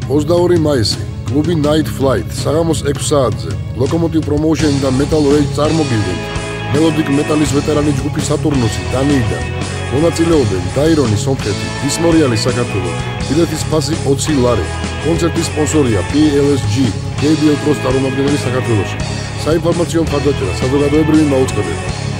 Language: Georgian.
22 მაისი, კლუბი Night Flight, საღამოს 6 საათზე, Locomotive პრომოუშენი და Metal Rage წარმოგიდგენთ. Melodic მეტალის ვეტერანი ჯგუფი Saturnus, დანიიდან. მონაწილეობენ Daeron-ი სომხეთი, Dismorial-ი საქართველო, ბილეთის ფასი 20 ლარი. კონცერტის სპონსორია PLSG, KBL Pro წარმომადგენელი საქართველოში. საინფორმაციო მხარდაჭერა საზოგადოებრივი მაუწყებელი.